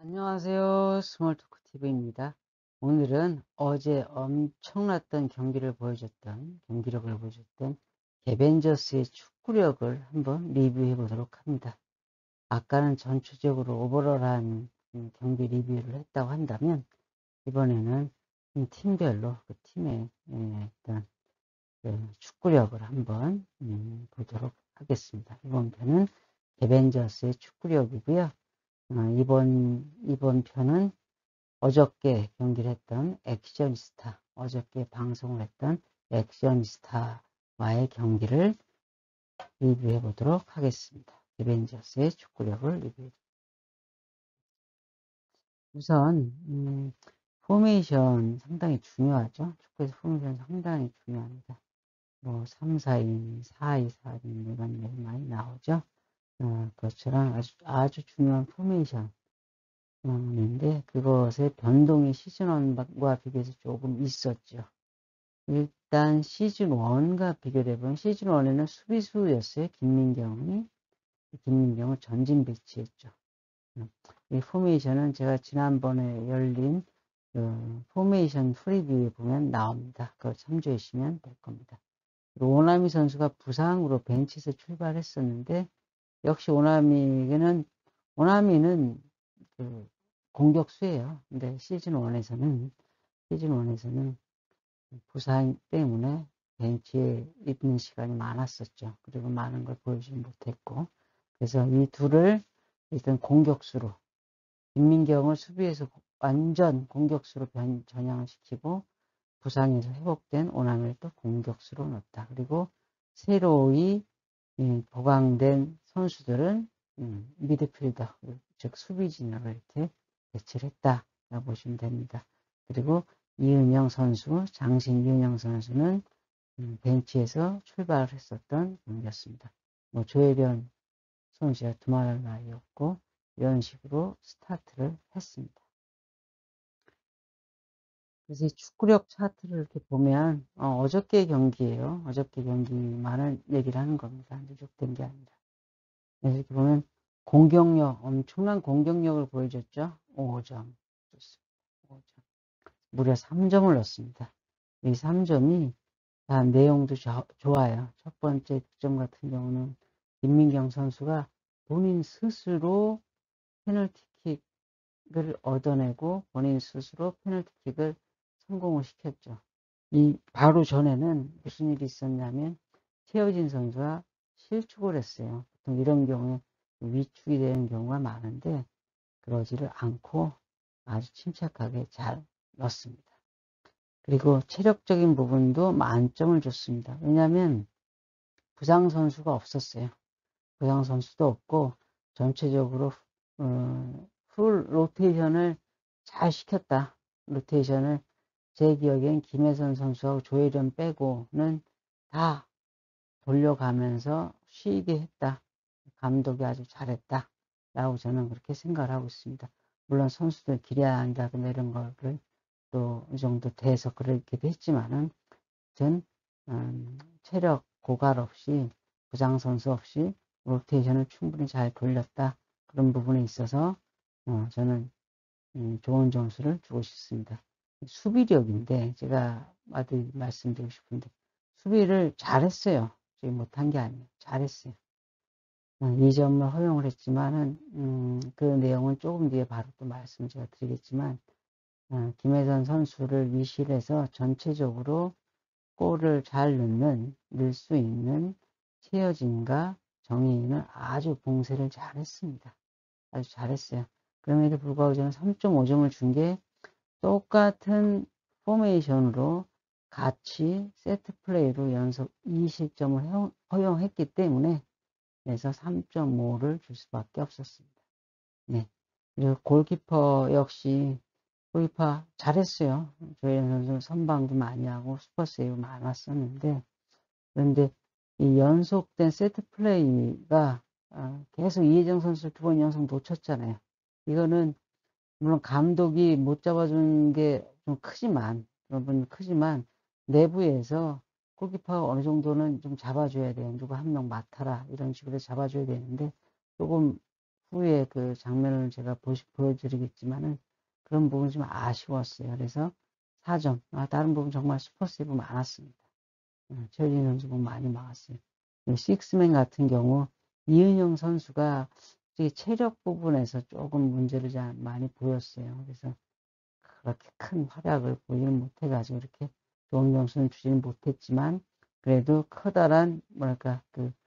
안녕하세요. 스몰토크 TV입니다. 오늘은 어제 엄청났던 경기력을 보여줬던 개벤저스의 축구력을 한번 리뷰해 보도록 합니다. 아까는 전체적으로 오버롤한 경기 리뷰를 했다고 한다면, 이번에는 팀별로 그 팀의 어떤 축구력을 한번 보도록 하겠습니다. 이번 편은 개벤저스의 축구력이고요. 이번 편은 어저께 경기를 했던 어저께 방송을 했던 액션스타와의 경기를 리뷰해 보도록 하겠습니다. 리벤저스의 축구력을 리뷰해. 우선 포메이션 상당히 중요하죠. 축구에서 포메이션 상당히 중요합니다. 뭐 3-4-2, 4-2-4-1 이런 얘기 많이 나오죠. 그것처럼 아주 중요한 포메이션 인데, 그것의 변동이 시즌1과 비교해서 조금 있었죠. 일단 시즌1과 비교해보면 시즌1에는 수비수였어요. 김민경을 전진 배치했죠. 이 포메이션은 제가 지난번에 열린 포메이션 프리뷰에 보면 나옵니다. 그걸 참조해 주시면 될 겁니다. 그리고 오나미 선수가 부상으로 벤치에서 출발했었는데, 역시 오나미는 그 공격수예요. 근데 시즌1에서는 부상 때문에 벤치에 있는 시간이 많았었죠. 그리고 많은 걸 보여주지 못했고, 그래서 이 둘을 일단 공격수로, 김민경을 수비에서 완전 공격수로 전향을 시키고, 부상에서 회복된 오나미를 또 공격수로 넣었다. 그리고 새로이 보강된 선수들은 미드필더, 즉 수비진으로 이렇게 배치를 했다라고 보시면 됩니다. 그리고 장신 이은영 선수는 벤치에서 출발을 했었던 경기였습니다. 뭐 조혜련 선수가 두말할 나위 없고, 이런 식으로 스타트를 했습니다. 그래서 이 축구력 차트를 이렇게 보면 어저께 경기예요. 어저께 경기만을 얘기를 하는 겁니다. 누적된 게 아니라. 그래서 이렇게 보면 엄청난 공격력을 보여줬죠. 5점. 좋습니다. 5점. 무려 3점을 넣었습니다. 이 3점이 다 내용도 좋아요. 첫 번째 득점 같은 경우는 김민경 선수가 본인 스스로 페널티킥을 얻어내고 본인 스스로 페널티킥을 성공을 시켰죠. 이 바로 전에는 무슨 일이 있었냐면 최여진 선수가 실축을 했어요. 보통 이런 경우에 위축이 되는 경우가 많은데, 그러지를 않고 아주 침착하게 잘 넣었습니다. 그리고 체력적인 부분도 만점을 줬습니다. 왜냐하면 부상 선수가 없었어요. 부상 선수도 없고 전체적으로 풀 로테이션을 잘 시켰다. 로테이션을 제 기억엔 김혜선 선수하고 조혜련 빼고는 다 돌려가면서 쉬게 했다. 감독이 아주 잘했다. 라고 저는 그렇게 생각을 하고 있습니다. 물론 선수들 기량이다 이런 거를 또 이 정도 돼서 그렇기도 했지만은, 전 체력 고갈 없이, 부상 선수 없이 로테이션을 충분히 잘 돌렸다. 그런 부분에 있어서 저는 좋은 점수를 주고 싶습니다. 수비력인데, 제가 아주 말씀드리고 싶은데, 수비를 잘했어요. 저희 못한 게 아니에요. 잘했어요. 2점을 허용을 했지만은 그 내용은 조금 뒤에 바로 또 말씀을 제가 드리겠지만, 김혜선 선수를 위시를 해서 전체적으로 골을 잘 넣을 수 있는 최여진과 정혜인은 아주 봉쇄를 잘했습니다. 아주 잘했어요. 그럼에도 불구하고 저는 3.5점을 준 게, 똑같은 포메이션으로 같이 세트 플레이로 연속 2실점을 허용했기 때문에, 그래서 3.5를 줄 수밖에 없었습니다. 네. 그리고 골키퍼 역시 잘했어요. 조혜련 선수 선방도 많이 하고 슈퍼 세이브 많았었는데, 그런데 이 연속된 세트 플레이가 계속 이혜정 선수를 2번 연속 놓쳤잖아요. 이거는 물론 감독이 못 잡아준 게 좀 크지만 내부에서 골키퍼가 어느 정도는 좀 잡아줘야 돼요. 누가 한 명 맡아라 이런 식으로 잡아줘야 되는데, 조금 후에 그 장면을 제가 보여드리겠지만은 그런 부분이 좀 아쉬웠어요. 그래서 4점. 다른 부분 정말 슈퍼세이브 많았습니다. 최효진 선수 공 많이 막았어요. 식스맨 같은 경우 이은영 선수가 체력 부분에서 조금 문제를 많이 보였어요. 그래서 그렇게 큰 활약을 보이는 못해가지고 이렇게 좋은 점수는 주지는 못했지만 그래도 커다란 뭐랄까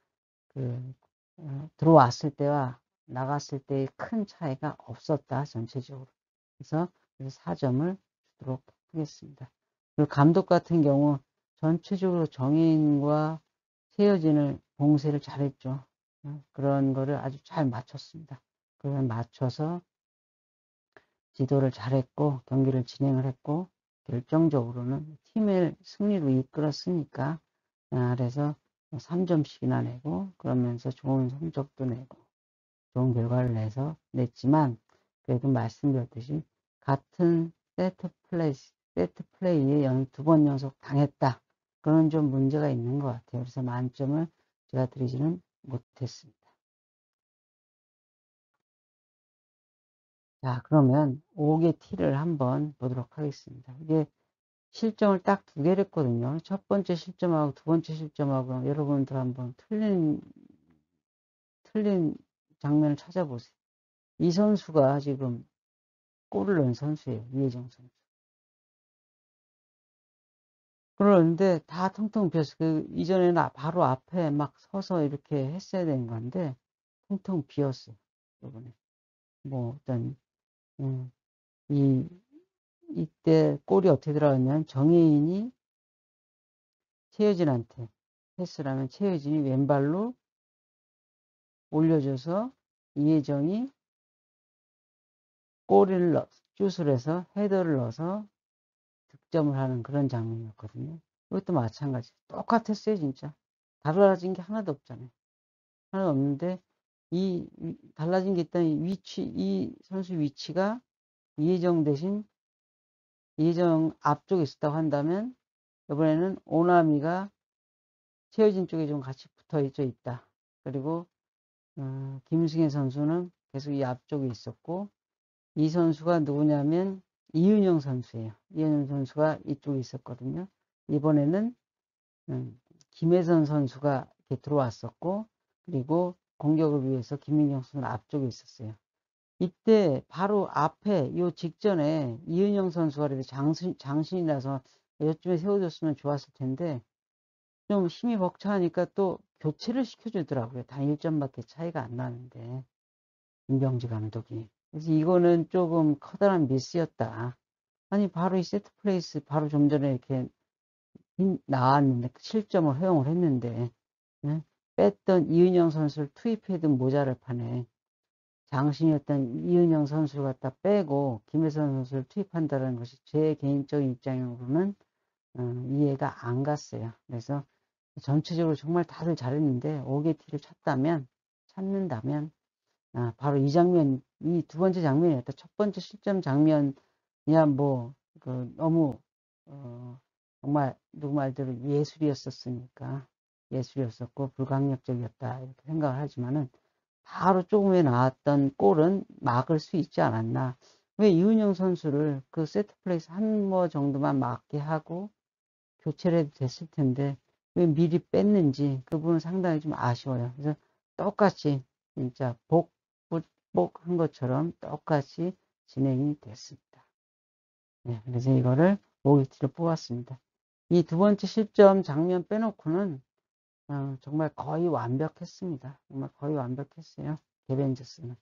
들어왔을 때와 나갔을 때의 큰 차이가 없었다 전체적으로. 그래서 4점을 주도록 하겠습니다. 그리고 감독 같은 경우 전체적으로 정혜인과 최여진을 봉쇄를 잘했죠. 그런 거를 아주 잘 맞췄습니다. 그걸 맞춰서 지도를 잘했고 경기를 진행을 했고 결정적으로는 팀을 승리로 이끌었으니까 그래서 3점씩이나 내고 그러면서 좋은 성적도 내고 좋은 결과를 냈지만 그래도 말씀드렸듯이 같은 세트 플레이에 2번 연속 당했다. 그런 좀 문제가 있는 것 같아요. 그래서 만점을 제가 드리지는 못했습니다. 자, 그러면 5개 T를 한번 보도록 하겠습니다. 이게 실점을 딱 2개를 했거든요. 첫 번째 실점하고 두 번째 실점하고 여러분들 한번 틀린 장면을 찾아보세요. 이 선수가 지금 골을 넣은 선수예요. 이혜정 선수. 그런데 다 텅텅 비었어요. 이전에는 바로 앞에 막 서서 이렇게 했어야 되는 건데 텅텅 비었어요. 이번에. 어떤, 이때 골이 어떻게 들어갔냐면 정혜인이 최여진한테 패스를 하면 최여진이 왼발로 올려줘서 이혜정이 골을 슛을 해서 헤더를 넣어서 득점을 하는 그런 장면이었거든요. 이것도 마찬가지. 똑같았어요, 진짜. 달라진 게 하나도 없잖아요. 하나도 없는데, 달라진 게 있다면 이 선수 위치가 이혜정 대신 이혜정 앞쪽에 있었다고 한다면, 이번에는 오나미가 최여진 쪽에 좀 같이 붙어 있다. 그리고, 김승혜 선수는 계속 이 앞쪽에 있었고, 이 선수가 누구냐면 이은영 선수예요. 이은영 선수가 이쪽에 있었거든요. 이번에는 김혜선 선수가 이렇게 들어왔었고 그리고 공격을 위해서 김민경 선수는 앞쪽에 있었어요. 이때 바로 앞에 요 직전에 이은영 선수가 그래도 장신이라서 요쯤에 세워줬으면 좋았을 텐데 좀 힘이 벅차하니까 또 교체를 시켜주더라고요. 단 1점밖에 차이가 안 나는데 임병지 감독이. 그래서 이거는 조금 커다란 미스였다. 아니 바로 이 세트 플레이스 바로 좀 전에 이렇게 나왔는데 실점을 허용을 했는데 뺐던 이은영 선수를 투입해둔 모자를 파네. 장신이었던 이은영 선수를 갖다 빼고 김혜선 선수를 투입한다는 것이 제 개인적인 입장으로는 이해가 안 갔어요. 그래서 전체적으로 정말 다들 잘했는데 5개 T를 찾는다면 바로 이 장면, 이 두 번째 장면이었다. 첫 번째 실점 장면이야 너무 정말 누구 말대로 예술이었었고 불강력적이었다 이렇게 생각을 하지만은 바로 조금 후에 나왔던 골은 막을 수 있지 않았나. 왜 이은영 선수를 그 세트 플레이스 한 정도만 막게 하고 교체를 해도 됐을 텐데 왜 미리 뺐는지 그 부분은 상당히 좀 아쉬워요. 그래서 똑같이 진짜 복한 것처럼 똑같이 진행이 됐습니다. 네, 그래서 이거를 OET로 뽑았습니다. 이 두 번째 실점 장면 빼놓고는 정말 거의 완벽했습니다. 정말 거의 완벽했어요. 개벤저스는.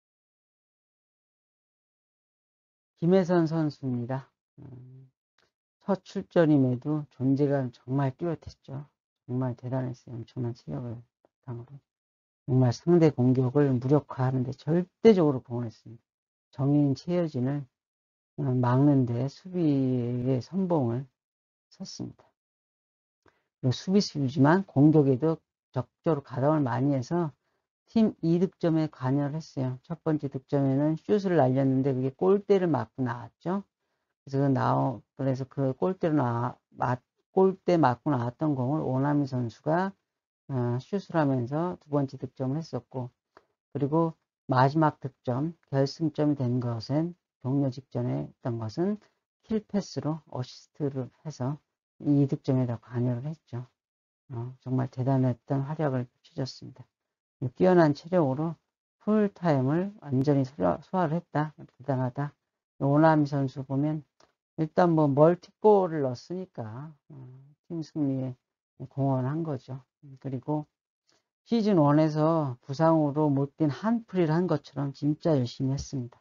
김혜선 선수입니다. 첫 출전임에도 존재감 정말 뚜렷했죠. 정말 대단했어요. 엄청난 체력을 바탕으로. 정말 상대 공격을 무력화하는데 절대적으로 공헌했습니다. 정인 최여진을 막는데 수비의 선봉을 섰습니다. 수비수지만 공격에도 적극적으로 가담을 많이 해서 팀 2득점에 관여를 했어요. 첫 번째 득점에는 슛을 날렸는데 그게 골대를 맞고 나왔죠. 그래서 그 골대 맞고 나왔던 공을 오나미 선수가 슛을 하면서 두 번째 득점을 했었고 그리고 마지막 득점, 결승점이 된 것은 종료 직전에 했던 것은 킬패스로 어시스트를 해서 이 득점에다 관여를 했죠. 정말 대단했던 활약을 펼쳐줬습니다. 뛰어난 체력으로 풀타임을 완전히 소화를 했다. 대단하다. 오나미 선수 보면 일단 뭐 멀티골을 넣었으니까 팀 승리에 공헌한 거죠. 그리고 시즌 1에서 부상으로 못 뛴 한풀이를 한 것처럼 진짜 열심히 했습니다.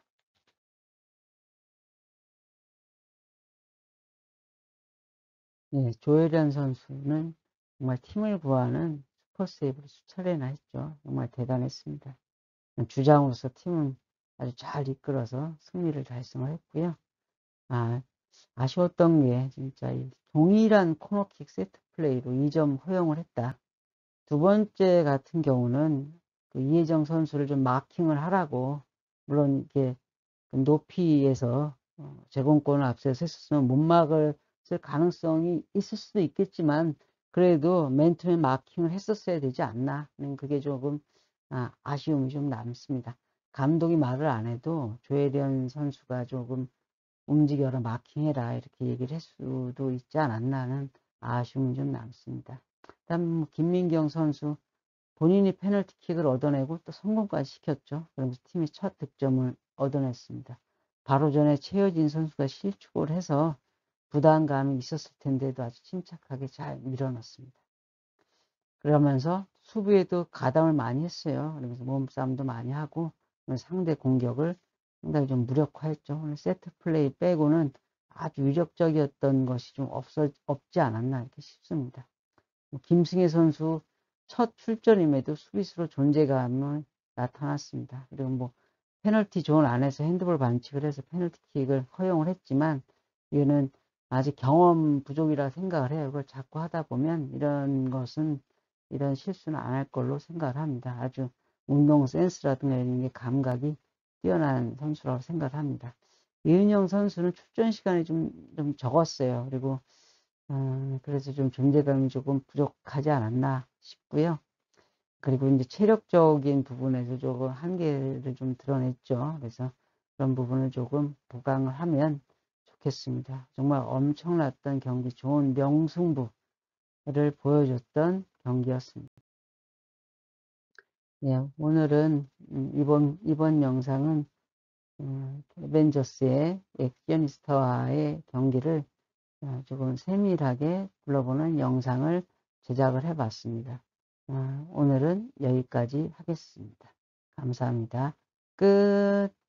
네, 조혜련 선수는 정말 팀을 구하는 슈퍼세이브를 수차례나 했죠. 정말 대단했습니다. 주장으로서 팀은 아주 잘 이끌어서 승리를 달성을 했고요. 아쉬웠던 게 진짜 동일한 코너킥 세트 플레이로 2점 허용을 했다. 두 번째 같은 경우는 그 이혜정 선수를 좀 마킹을 하라고, 물론 이게 높이에서 제공권을 앞서서 했었으면 못 막을 가능성이 있을 수도 있겠지만 그래도 맨투맨 마킹을 했었어야 되지 않나 하는 그게 조금 아쉬움이 좀 남습니다. 감독이 말을 안 해도 조혜련 선수가 조금 움직여라 마킹해라 이렇게 얘기를 했을 수도 있지 않았나 하는 아쉬움이 좀 남습니다. 다음 김민경 선수 본인이 페널티킥을 얻어내고 또 성공까지 시켰죠. 그러면서 팀이 첫 득점을 얻어냈습니다. 바로 전에 최여진 선수가 실축을 해서 부담감이 있었을 텐데도 아주 침착하게 잘 밀어넣습니다. 그러면서 수비에도 가담을 많이 했어요. 그러면서 몸싸움도 많이 하고 상대 공격을 상당히 좀 무력화했죠. 오늘 세트 플레이 빼고는 아주 위력적이었던 것이 좀 없지 않았나 이렇게 싶습니다. 김승혜 선수 첫 출전임에도 수비수로 존재감을 나타났습니다. 그리고 뭐 페널티 존 안에서 핸드볼 반칙을 해서 페널티킥을 허용을 했지만 이거는 아직 경험 부족이라 생각을 해요. 그걸 자꾸 하다 보면 이런 실수는 안 할 걸로 생각을 합니다. 아주 운동 센스라든가 이런 게 감각이 뛰어난 선수라고 생각을 합니다. 이은영 선수는 출전 시간이 좀 적었어요. 그리고 그래서 좀 존재감이 조금 부족하지 않았나 싶고요. 그리고 이제 체력적인 부분에서 조금 한계를 좀 드러냈죠. 그래서 그런 부분을 조금 보강을 하면 좋겠습니다. 정말 엄청났던 경기, 좋은 명승부를 보여줬던 경기였습니다. 예, 오늘은 이번 영상은 어벤져스의 액션이스타와의 경기를 조금 세밀하게 둘러보는 영상을 제작을 해봤습니다. 오늘은 여기까지 하겠습니다. 감사합니다. 끝.